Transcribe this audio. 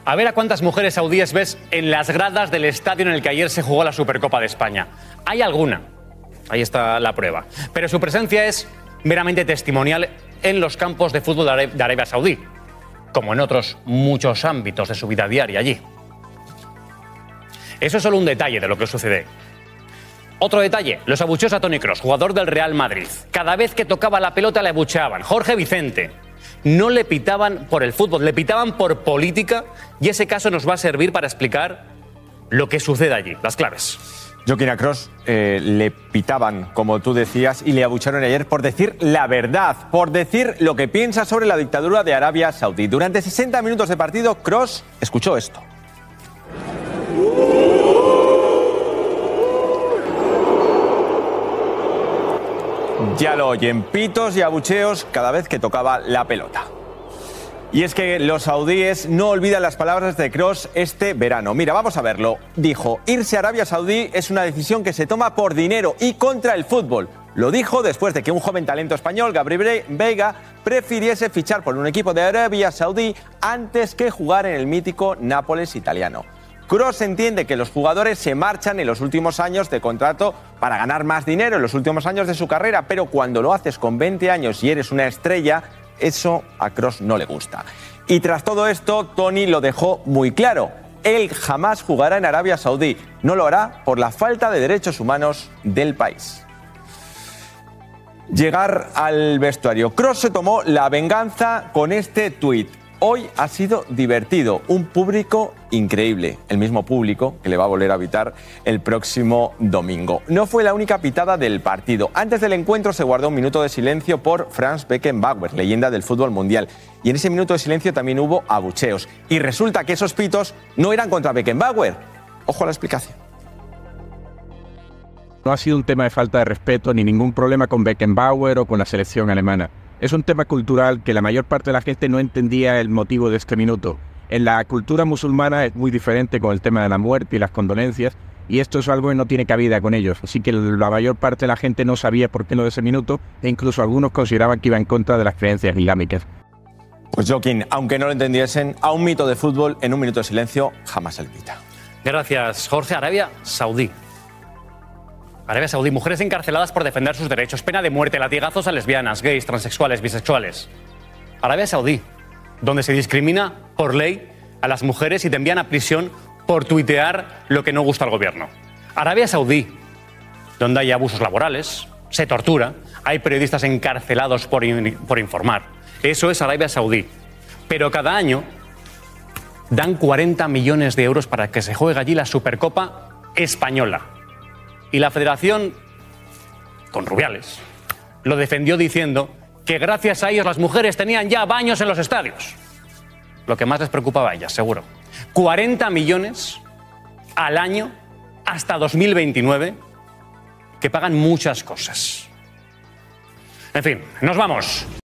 A ver a cuántas mujeres saudíes ves en las gradas del estadio en el que ayer se jugó la Supercopa de España. Hay alguna. Ahí está la prueba. Pero su presencia es meramente testimonial en los campos de fútbol de Arabia Saudí, como en otros muchos ámbitos de su vida diaria allí. Eso es solo un detalle de lo que sucede. Otro detalle, los abucheos a Toni Kroos, jugador del Real Madrid. Cada vez que tocaba la pelota le abucheaban. Jorge Vicente. No le pitaban por el fútbol, le pitaban por política, y ese caso nos va a servir para explicar lo que sucede allí, las claves. Joaquín, a Kroos le pitaban, como tú decías, y le abucharon ayer por decir la verdad, por decir lo que piensa sobre la dictadura de Arabia Saudí. Durante 60 minutos de partido, Kroos escuchó esto. Ya lo oyen, pitos y abucheos cada vez que tocaba la pelota. Y es que los saudíes no olvidan las palabras de Kroos este verano. Mira, vamos a verlo. Dijo, irse a Arabia Saudí es una decisión que se toma por dinero y contra el fútbol. Lo dijo después de que un joven talento español, Gabri Veiga, prefiriese fichar por un equipo de Arabia Saudí antes que jugar en el mítico Nápoles italiano. Kroos entiende que los jugadores se marchan en los últimos años de contrato para ganar más dinero en los últimos años de su carrera, pero cuando lo haces con 20 años y eres una estrella, eso a Kroos no le gusta. Y tras todo esto, Toni lo dejó muy claro. Él jamás jugará en Arabia Saudí. No lo hará por la falta de derechos humanos del país. Llegar al vestuario. Kroos se tomó la venganza con este tuit. Hoy ha sido divertido, un público increíble, el mismo público que le va a volver a pitar el próximo domingo. No fue la única pitada del partido. Antes del encuentro se guardó un minuto de silencio por Franz Beckenbauer, leyenda del fútbol mundial. Y en ese minuto de silencio también hubo abucheos. Y resulta que esos pitos no eran contra Beckenbauer. Ojo a la explicación. No ha sido un tema de falta de respeto ni ningún problema con Beckenbauer o con la selección alemana. Es un tema cultural que la mayor parte de la gente no entendía el motivo de este minuto. En la cultura musulmana es muy diferente con el tema de la muerte y las condolencias, y esto es algo que no tiene cabida con ellos. Así que la mayor parte de la gente no sabía por qué lo de ese minuto, e incluso algunos consideraban que iba en contra de las creencias islámicas. Pues Joaquín, aunque no lo entendiesen, a un mito de fútbol en un minuto de silencio jamás se le pita. Gracias, Jorge. Arabia Saudí. Arabia Saudí, mujeres encarceladas por defender sus derechos, pena de muerte, latigazos a lesbianas, gays, transexuales, bisexuales. Arabia Saudí, donde se discrimina por ley a las mujeres y te envían a prisión por tuitear lo que no gusta al gobierno. Arabia Saudí, donde hay abusos laborales, se tortura, hay periodistas encarcelados por informar. Eso es Arabia Saudí. Pero cada año dan 40 millones de euros para que se juegue allí la Supercopa Española. Y la federación, con Rubiales, lo defendió diciendo que gracias a ellos las mujeres tenían ya baños en los estadios. Lo que más les preocupaba a ellas, seguro. 40 millones al año hasta 2029 que pagan muchas cosas. En fin, nos vamos.